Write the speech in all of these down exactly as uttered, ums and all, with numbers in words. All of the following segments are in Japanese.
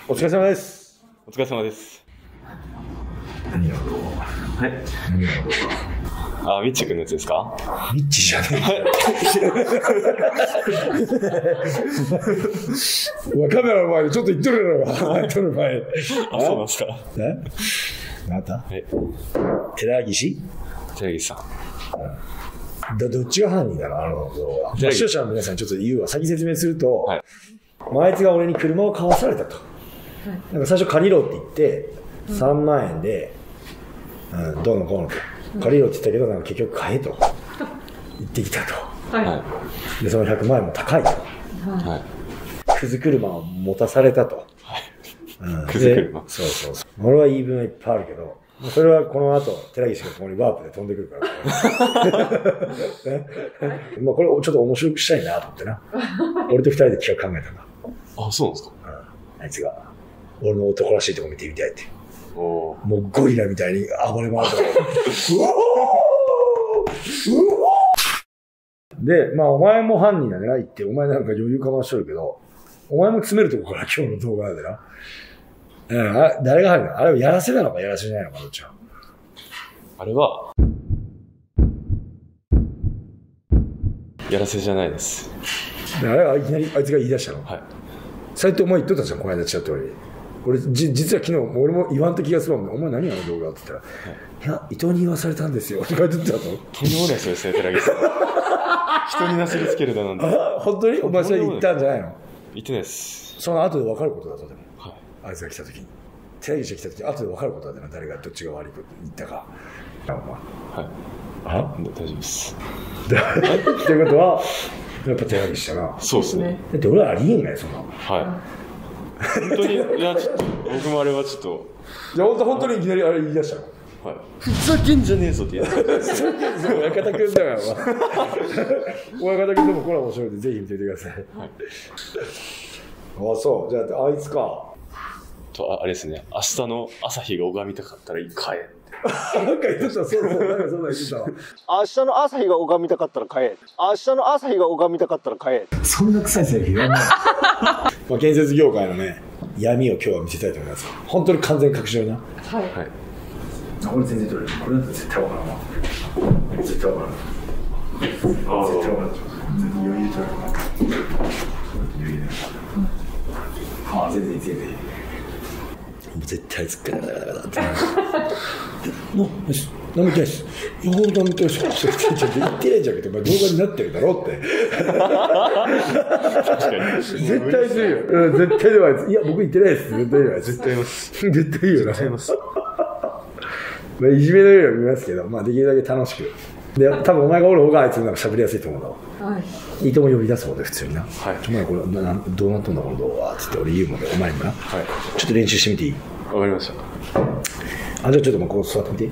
お疲れ様です。 お疲れ様です。 何がどうはい。 何がどうあ、ミッチ君のやつですか？ ミッチじゃねえ。お前カメラの前でちょっと言っとるやろ。撮る前。 あ、そうなんですか。 え？なんだ？ はい。 寺岸？ 寺岸さん。 ど, どっちが犯人だろう、あの動画。まあ、視聴者の皆さんにちょっと言うわ。先説明すると、はい、あいつが俺に車を買わされたと。はい、なんか最初借りろって言って、さんまんえんで、うん、どうのこうのと。借りろって言ったけど、なんか結局買えと言ってきたと。はい、で、そのひゃくまんえんも高いと。はい、くず車を持たされたと。はい、うん、くず車。そうそうそう。俺は言い分はいっぱいあるけど、それはこの後、寺岸がここにワープで飛んでくるから。まあこれをちょっと面白くしたいなと思ってな。俺と二人で企画考えたんだ。 あ、そうなんですか？ うん。あいつが、俺の男らしいとこ見てみたいって。 おもうゴリラみたいに暴れ回ってる。うわーうわーで、まあお前も犯人なんでな、言って、お前なんか余裕かましとるけど、お前も詰めるとこから今日の動画なんでな。うん、あ誰が入るの？あれはやらせなのかやらせじゃないのかどっちは？ あれはやらせじゃないです。 あれはいきなりあいつが言い出したの？はい。斉藤お前言っとったじゃん、この間ちゃった通り。俺じ実は昨日俺も言わんと気がするもんね。お前何あの動画って言ったら、はい、いや伊藤に言わされたんですよ。って書いてたと。とんでもないそうですね、寺岸さん。人になすりつけるだなんて。 あ、本当に？お前それ言ったんじゃないの？ 言ってないです。その後で分かることだとでも。 はい。 あいつが来た時に。寺岸が来た時に後で分かることだな、誰がどっちが悪いこと言ったか。 はい。 あ？ 大丈夫です。 ってことはやっぱ寺岸だな。 そうですね。 だって俺はありえんがよそんな。 はい。本当にいやちょっと僕もあれはちょっと。 いや本当本当にいきなりあれ言い出したの。 はい。ふざけんじゃねえぞって言って。親方くんだよ。親方くんでもこれは面白いんでぜひ見てみてください。はい。あ、そう。じゃああいつか。 とあれですね。明日の朝日が拝みたかったら買え。 なんか言ってた。そうそう。なんかそんな言ってたわ。 明日の朝日が拝みたかったら買え。明日の朝日が拝みたかったら買え。 そんな臭いセリフ言わない。まあ建設業界のね闇を今日は見せたいと思います。本当に完全隠し撮りな。はい。はい。俺全然撮れる。これだと絶対わからんわ。絶対わからん。ああ。絶対わからん。余裕撮れる。余裕で。ああ全然いい全然いい。絶対つっかだからだからって。もうよし。何も言ってないです。いや、本当に言ってないです。ちょっと言ってないじゃんけど、動画になってるだろって。確かに。絶対するよ。うん、絶対ではないです。いや、僕言ってないです。絶対ではないです。絶対言います。絶対言うよな。絶対言います。まあ、いじめのようには見ますけど、まあ、できるだけ楽しく。で、多分お前がおる方があいつなんか喋りやすいと思うの。はい。いいとも呼び出すもんで、普通にな。はい。お前これ、などうなっとんだ、この動画って言って俺言うもんで、お前にもな。はい。ちょっと練習してみていい？ わかりました。 あ、じゃあちょっともうこう座ってみて。はい。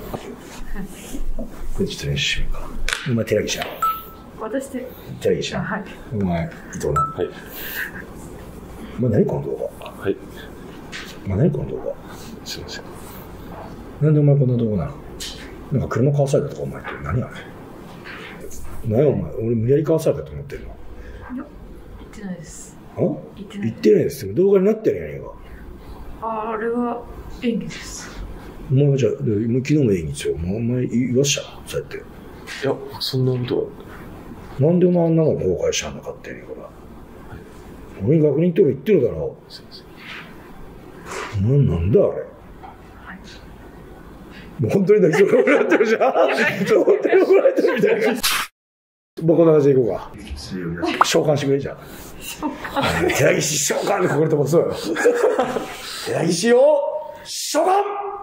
これちょっと練習しようか。お前、寺岸や。 私で。 寺岸や。はい。お前、伊藤な。はい。お前、何この動画？はい。お前、何この動画？ すいません。 なんでお前こんな動画なの？なんか車買わされたとかお前って何あれ？何やお前、俺無理やり買わされたと思ってるの？ いや、言ってないです。 あ？言ってない。言ってないです。動画になってるやんか。 あ、あれは演技です。 お前はじゃあ、昨日も演技ですよ。お前言わしたそうやって。いや、そんなことは。 なんでお前あんなの公開しちゃうんだかってんねんから。はい、俺に確認とか言ってるだろ。すいません。お前なんだあれ。はい、もう本当に泣きそうになってるじゃん。本当に怒られてるみたいな。もうこんな感じでいこうか。召喚してくれじゃん。召喚。寺岸召喚でここに飛ばそうよ。寺岸を召喚。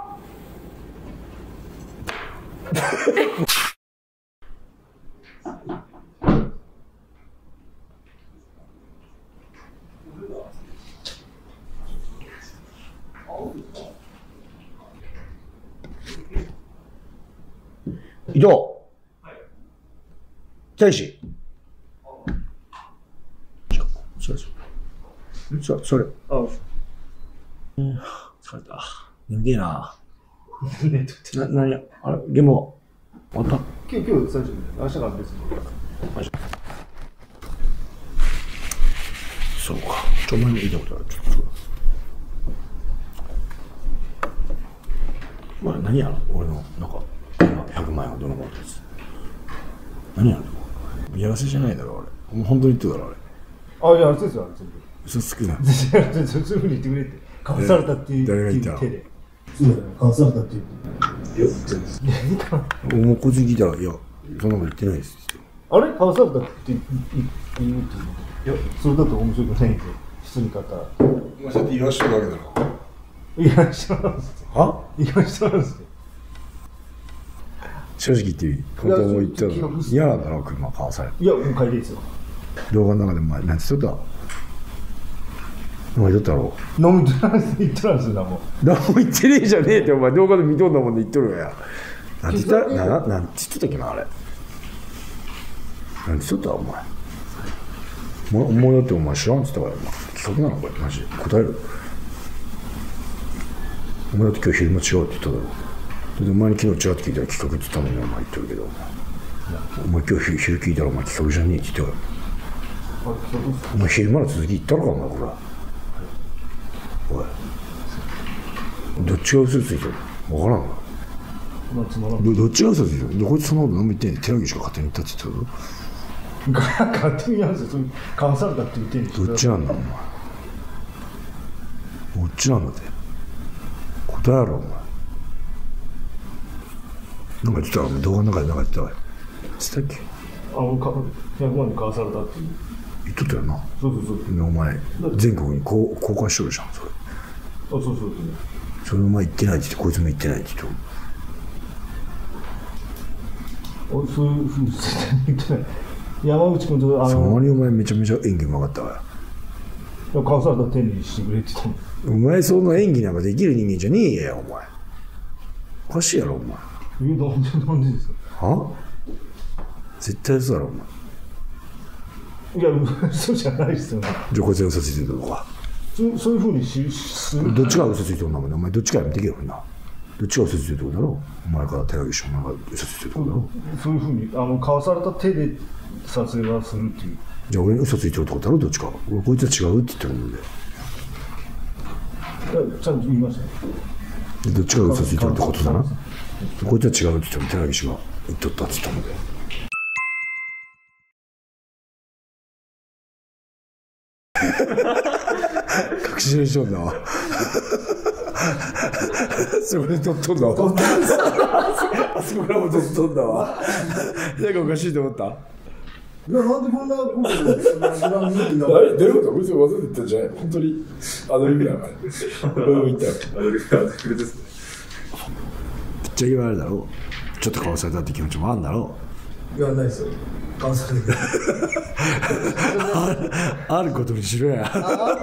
伊藤。大使。それそれ。それ。それ。あ、うん、疲れた。眠てえな。な、なに、あれ、現場、あった？ 今日、今日、最初、明日から別に。 そうか。ちょ、前に言いたことある。ちょっと。 何やの俺のなんかひゃくまん円はどのものです。何やのやらせじゃないだろあれ。もう本当に言ってただろあれ。あ、いや、あれですよ、あれ全部。 嘘つくな。 そういうふうに言ってくれって。かわされたっていう。 誰が言ったの？ 手で。そうだよ、かわされたっていう。いや、言ってない。 もうこいつ聞いたら、いや、そんなこと言ってないですって。 あれかわされたって言うっていうの。いや、それだと面白くないんで、普通に買ったら。 お前そうやって言わしてるだけだろ。 言わしてもらうんです。 は言わしてもらうんですよ。 正直言っていい本当も言ったら嫌なんだろ、車買わされて。 いや、もう帰りですよ。 動画の中でお前、なんて言っとったお前言っとったろ飲みとらんす、言ってたんですよ、もう。 何も言ってねえじゃねえって、お前動画で見とんだもんで言っとるや。なんて言ったな、なんて言っとったっけな、あれ。なんて言っとったお前。お前だってお前知らんって言ったから、企画なのこれ、マジで。答える。お前だって今日昼間違うって言っただろ。でお前に昨日違って聞いたら企画って言ったのにお前言ってるけど、お前今日昼聞いたらお前企画じゃねえって言ってたよ。お前昼間の続き言ったのかお前これ。おい。どっちが嘘ついてるの分からんの。どどっちが嘘ついてるの。こいつそんなこと何も言ってんねん。寺岸が勝手に言ったって言ったぞ。 勝手にやるんですよ。かわされたって言ってんですよ。 どっちなんだお前。どっちなんだって。答えろお前。なんか言ってたわ、動画の中でなんか言ってたわ。言ってたっけ。 あのかひゃくまんで買わされたっていう。 言っとったよな。 そうそうそう。 でお前全国にこう公開しとるじゃんそれ。 あ、そうそうそう。 それお前言ってないって言ってこいつも言ってないって言っておそういうふうに絶対に言ってない。山口君とあそのんなにお前めちゃめちゃ演技うまかったわよ。 買わされたら手にしてくれって言ったの。 お前その演技なんかできる人間じゃねえやお前。おかしいやろお前。 え、なんでなんでですか。 は絶対嘘だろお前。 いや、嘘じゃないですよね。 じゃあこいつが嘘ついてるのか。 そそういうふうにしする。 どっちが嘘ついてるんだもんね。お前どっちかやめてけよな。どっちが嘘ついてるってことだろう。お前から寺岸お前が嘘ついてるってことだろう。 そういうふうにあの買わされた手で撮影はするっていう。 じゃあ俺に嘘ついてるってことだろう。どっちか。俺こいつは違うって言ってるもんで。 いやちゃんと言いましたね。 どっちが嘘ついてるってことだな。こいつは違うって言っても寺岸が言っとったって言ったので。確信しとんだわ。そこで撮っとんだわ。あそこからも撮っとんだわ。なんかおかしいと思った。 いや、なんでこんなことをあれどういうこと？別にわざと言ったんじゃない。本当にアドリブだから。俺も言ったよ。アドリブアドリブですね。ぶっちゃけ言われるだろう。ちょっと顔されたって気持ちもあるんだろう。いや、ないですよ。顔されてあ, あることにしろや。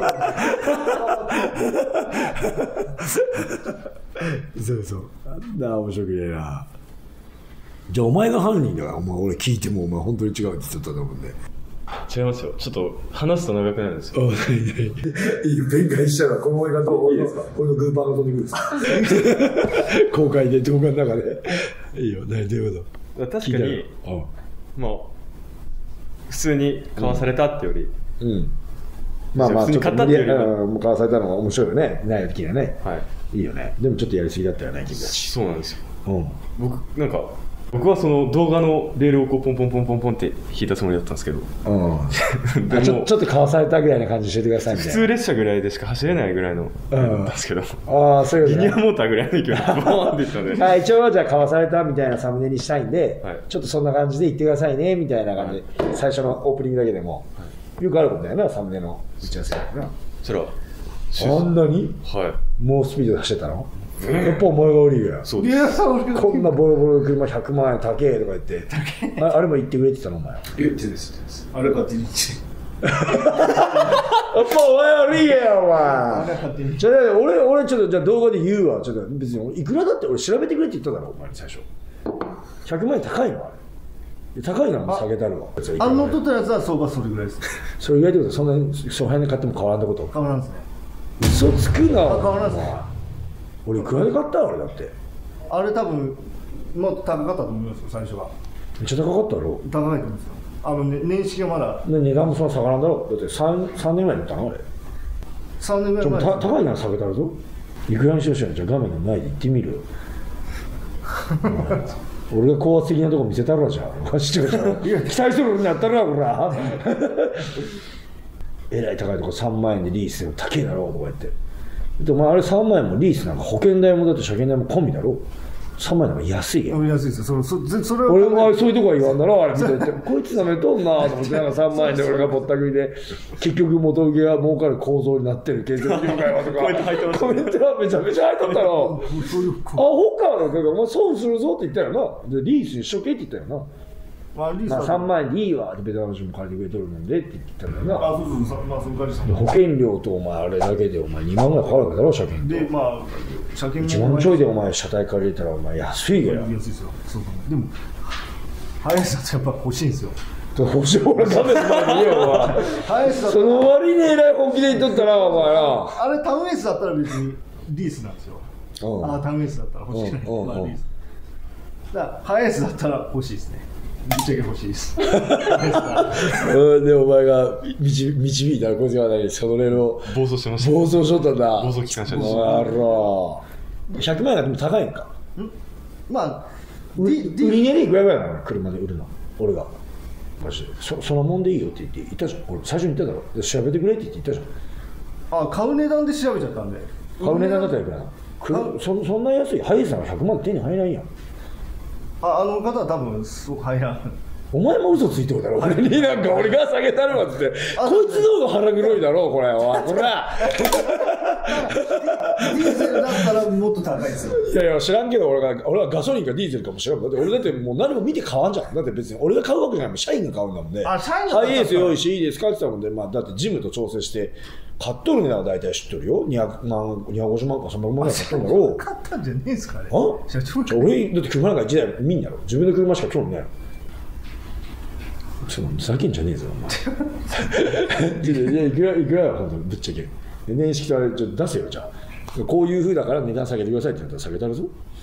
そうそう。あんな面白くねえな。じゃあお前が犯人だから、お前俺聞いてもお前本当に違うって言ってたと思うんで。 違いますよ。ちょっと話すと長くなるんですよ。 いい弁解したらこの俺がどういいですか。俺のグーパーが飛んでくるんですか。公開で動画の中で。いいよ。何どういうこと。 確かにまあ普通に買わされたってより、 うん、まあまあ普通に買ったってよりも買わされたのが面白いよね。ない時はね。 はい。 いいよね。でもちょっとやりすぎだったよね君たち。 そうなんですよ。 うん。 僕なんか。僕はその動画のレールをこうポンポンポンポンポンって引いたつもりだったんですけど、うん、 でもちょ、ちょっと買わされたぐらいな感じしててくださいみたいな。 普通列車ぐらいでしか走れないぐらいのなんですけど、 ああそういうこと、ね、 リニアモーターぐらいの勢いでボーンっていったので、 はい、一応じゃあ買わされたみたいなサムネにしたいんで、はい、ちょっとそんな感じで言ってくださいねみたいな感じで、はい、最初のオープニングだけでも、はい、よくあることだよなサムネの打ち合わせだよな。 それはあんなに、はい、猛スピードで走ってたの？やっぱお前が悪いや。 そうです。 こんなボロボロの車ひゃくまんえん高えとか言って。あ, あれも言ってくれてたのお前。 言ってです。あれ勝手に言って。 やっぱお前悪いやお前。あれ勝手に。じゃあ俺俺ちょっとじゃあ動画で言うわ。ちょっと別にいくらだって俺調べてくれって言っただろお前に最初。ひゃくまんえん高いのあれ。高いの下げたるわ。 あの取ったやつは相場それぐらいです。 それぐらいってことそんなに初版で買っても変わらんってこと？ 変わらんですね。 嘘つくな。 変わらんですね。 俺いくらで買ったのあれだって。 あれ多分もっと高かったと思いますよ最初は。 めっちゃ高かったろ。 高いと思うんですよ。あの、ね、年式がまだ値段もそんな下がらんだろ。だって 3, 3年前に売ったのあれ。 さんねんぐらい前。 高いなら下げたるぞ。いくらにしようしよう。じゃあ画面の前で言ってみるよ。 俺が高圧的なとこ見せたらじゃん。マジで。いや、期待するようになったら、ほら。えらい高いとこさんまんえんでリースでも高いだろうとか言って。でもあれさんまんえんもリースなんか保険代もだって車検代も込みだろ。さんまんえんなんか安いやん。 安いですよ。それそそれは俺もそういうとこは言わんだろ、あれ見てて。こいつなめとんなと思って、なんかさんまんえんで俺がぼったくりで、結局元請けが儲かる構造になってる建設業界はとか、コメント入ってます、ね、コメントはめちゃめちゃ入っとったろ。あ、ほかの、お前損するぞって言ったよな。で、リースにしとけって言ったよな。まあ、リースまあ、さんまんえんでいいわってベトナム人も借りてくれとるもんでって言ったんだよな。 あ、そうそう、まあ、その借り保険料とお前あれだけでお前にまんぐらいかかるわけだろ、車検で、まあ、車検もいちまんちょいでお前車体借りれたらお前安いよ。 安いですよ。そうか。でも、速さってやっぱ欲しいんですよ。 欲しい、俺画面の前にいいよ、お前。速さその割にえらい本気で言っとったら、お前な。 あれ、タウンエースだったら別にリースなんですよ。ああ、タウンエースだったら欲しいない。まあ、リース。だから、速さだったら欲しいですね。ぶっちゃけ欲しいです。 うん、で、お前が導導いたら、こいつが何、そのレールを暴走してました。 暴走しとったんだ。 暴走機関車です。 あら。ひゃくまん円がでも高いんか。 んまあ、 売り値でいくらぐらいなの車で売るの。俺が。マジで。そ、そのもんでいいよって言って言ったじゃん。俺最初に言っただろ。で調べてくれって言って言ったじゃん。あ、買う値段で調べちゃったんで。 買う値段だったらいくらな。そ, そんな安い。ハイエースさんがひゃくまん手に入らんやん。 あ、あの方は多分そう入らん。 お前も嘘ついてるだろ。俺になんか俺が下げたるわって。こいつの方が腹黒いだろこれは。これは。 ディーゼルだったらもっと高いですよ。 いやいや知らんけど俺が俺はガソリンかディーゼルかもしれん。だって俺だってもう何も見て買わんじゃん。だって別に俺が買うわけじゃないもん。社員が買うんだもんね。 あ、社員がハイエース用意していいですかって言ったもんで、まあだってジムと調整して買っとる値段は大体知っとるよ。にひゃくまん、にひゃくごじゅうまんかさんびゃくまんぐらい買っとるんだろう。 買ったんじゃねえんすかね。 あ？社長俺だって車なんかいちだい見んやろ。自分の車しか興味ないの。ちょっとふざけんじゃねえぞお前。いやいくらいくらよ本当ぶっちゃけ。年式とあれちょっと出せよじゃあ。こういう風だから値段下げてくださいって言ったら下げたるぞ。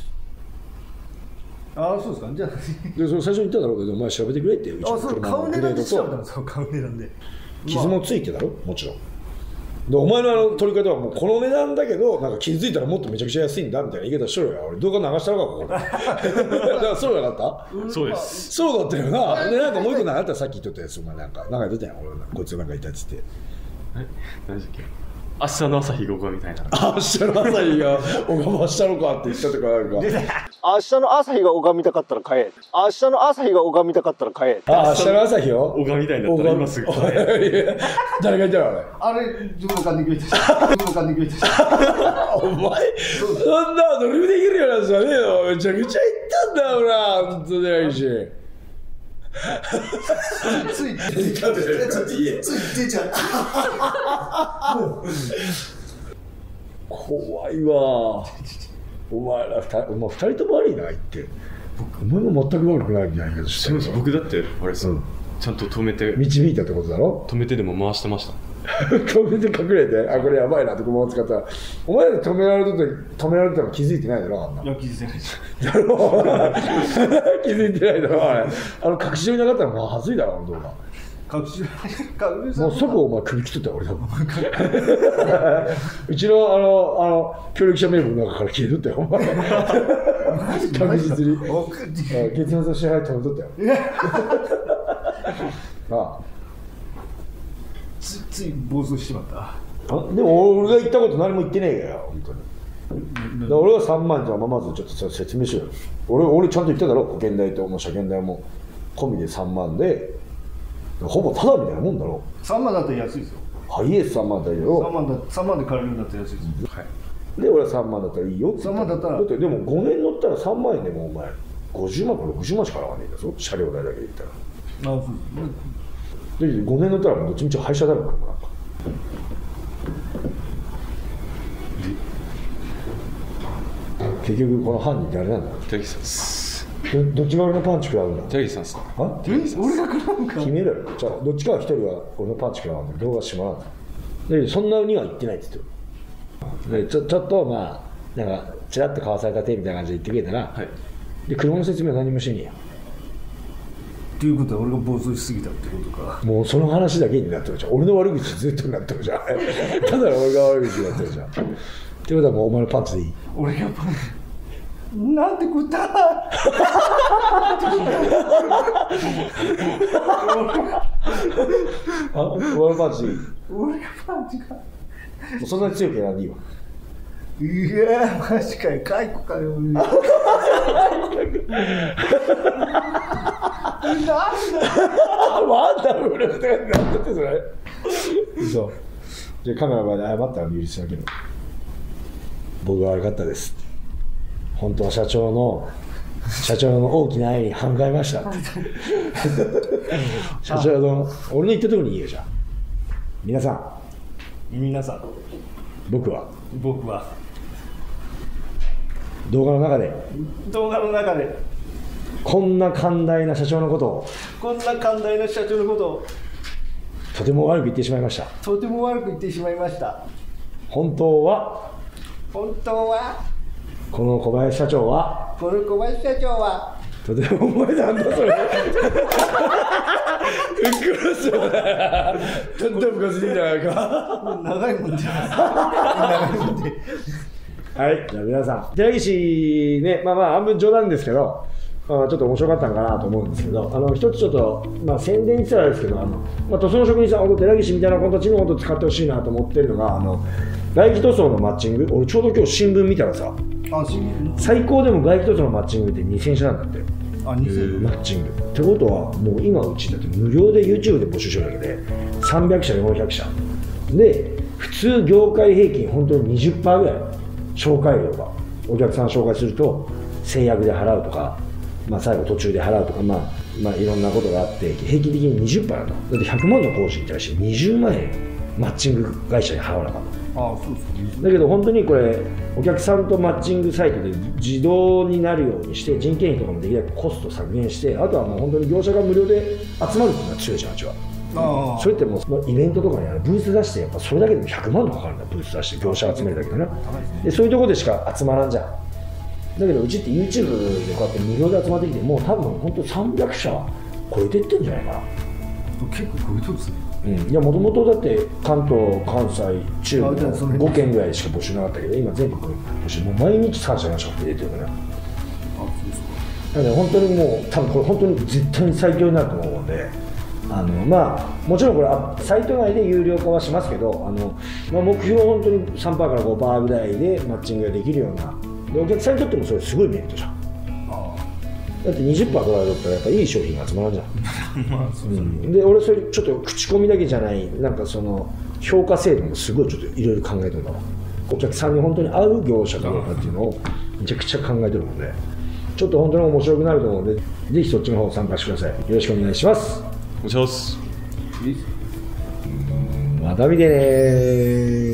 ああそうですか。じゃあでその最初に言っただろうけどお前調べてくれってうちの車のグレードと買う値段で傷もついてだろもちろん。でお前のあの取り方はもうこの値段だけどなんか傷ついたらもっとめちゃくちゃ安いんだみたいな言い方しろよ。俺動画流したのかここで。だからそうだったそうです。 そうだったよな。でなんかもう一個なかったさっき言っとったやつお前なんかなんか言ってたやん俺こいつなんかいたっつって。 え何だっけ明日の朝日が丘みたいな。 明日の朝日が拝ましたのかって言ったとかなんか。 明日の朝日が拝みたかったら買え。明日の朝日が拝みたかったら買え。 あ、明日の朝日を拝みたいんだったら今すぐ買え。 誰が言ったのあれ。 あれ自分が買ってくれた人。自分が買ってくれた人。 お前そんなドリブできるようなやつじゃねえよ。めちゃくちゃ言ったんだよな本当にし。 ついつい出ちゃった。 怖いわ。お前ら二人、お前二人とも悪いな言って。お前も全く悪くないみたいな言い方してる。 僕だってあれさ、うん、ちゃんと止めて導いたってことだろ。 止めてでも回してました。 止めて隠れて、あこれやばいなってこのまま使ったら、お前ら止められた時止められたの気づいてないだろあんな。 いや気づいてないです。 だろ気づいてないだろあれ。あの隠し撮りなかったらまあはずいだろあの動画。 隠しもう即お前首切っとったよ俺多分。うちのあのあの協力者名簿の中から消えとったよお前。確実に。月末の支払い止めとったよ。ああ。 つ, つい暴走してしまった。 あでも俺が言ったこと何も言ってねえよ本当に。だから俺はさんまんじゃまずちょっと説明しようよ。俺俺ちゃんと言っただろ保険代とも車検代も込みでさんまんでほぼタダみたいなもんだろ。 さんまんだったら安いですよ。 ハイエースさんまんだよ。 さんまんださんまんで借りるんだったら安いですよ。はい。 で俺はさんまんだったらいいよってさんまんだったらだってでもごねん乗ったらさんまんえんでもお前ごじゅうまんかろくじゅうまんしか払わねえんだぞ車両代だけで言ったら。あそうでごねん乗ったらもうどっちみち廃車だろうからなんか。結局この犯人誰なんだ。 手木さんです。 ど, どっちが俺のパンチ食らうんだ。 手木さんです。 あ俺が食らうんか。 決めろよ。じゃあどっちかは一人は俺のパンチ食らうんだ。動画しまらんだ。でそんなには言ってないって言ってる。でちょちょっとまあなんかちらっと交わされた手みたいな感じで言ってくれたら、はい、で車の説明は何もしてねえや。 ということは俺が暴走しすぎたってことか。 もうその話だけになってるじゃん。俺の悪口ずっとになってるじゃん。ただ俺が悪口になってるじゃん。ってことはもうお前のパンチでいい。 俺がパンチなんて食ったあ、俺パンチ。 俺がパンチか。 もうそんなに強くやらんでいいわ。 いやマジかよ、解雇かよ。なんだワンダフルってなんだってそれ。嘘。じゃあカメラの前で謝ったら許しだけど。僕が悪かったです。本当は社長の社長の大きな愛に反感いましたって。社長の俺の言ったところにいいよじゃあ。皆さん。 皆さん。 僕は。 僕は。 動画の中で。 動画の中で。 こんな寛大な社長のことを。 こんな寛大な社長のことを。 とても悪く言ってしまいました。 とても悪く言ってしまいました。 本当は。 本当は。 この小林社長は。 この小林社長は。 とてもお前なんだそれ。うっくらそうだ。ちょっとムカついてんじゃないか。 長いもんじゃない。長いもんで。 はい、じゃあ皆さん、寺岸ね、まあまあ半分冗談ですけど、まあ、ちょっと面白かったのかなと思うんですけど、あの一つちょっと、まあ、宣伝にしたらですけど、あのまあ、塗装の職人さん、寺岸みたいな子たちにも使ってほしいなと思ってるのが、あの外気塗装のマッチング、俺ちょうど今日新聞見たらさ、 あ、新聞最高でも外気塗装のマッチングってにせん社なんだって。 あ、にせんマッチングってことはもう今うちだって無料で YouTube で募集してるだけでさんびゃく社よんひゃく社で、普通業界平均本当に にじゅっパーセント ぐらい紹介料がお客さん紹介すると制約で払うとか、まあ、最後途中で払うとか、まあ、まあいろんなことがあって平均的に にじゅっパーセント なんだ。だってひゃくまんの講師に対してにじゅうまんえんマッチング会社に払わなかった。 ああ、そうですね。 だけど本当にこれお客さんとマッチングサイトで自動になるようにして人件費とかもできるだけコスト削減して、あとはもう本当に業者が無料で集まるっていうのが強いじゃんうちは。 ああ、 それってもうイベントとかにあるブース出してやっぱそれだけでもひゃくまんとかかかるんだ。ブース出して業者集めるだけでね。でそういうところでしか集まらんじゃん。だけどうちって YouTube でこうやって無料で集まってきてもう多分本当さんびゃく社は超えてってんじゃないかな。 結構超えてるんですね。 うん、いやもともとだって関東、関西、中部のごけんぐらいしか募集なかったけど今全国募集もう毎日さん社よん社って出てるからね。 あ、そうですか。 なので本当にもう多分これ本当に絶対に最強になると思うので、あのまあもちろんこれサイト内で有料化はしますけど、あの、まあ、目標は本当に さんパーセント から ごパーセント ぐらいでマッチングができるようなで、お客さんにとってもそれすごいメリットじゃん。だって にじゅっパーセント 取られたらやっぱいい商品が集まるじゃん。まあそうですね。うん、で俺それちょっと口コミだけじゃないなんかその評価制度もすごいちょっといろいろ考えてるんだわ。お客さんに本当に合う業者かどうかっていうのをめちゃくちゃ考えてるので、ちょっと本当に面白くなると思うのでぜひそっちの方参加してください。よろしくお願いします。 お願いします。 また見てねー。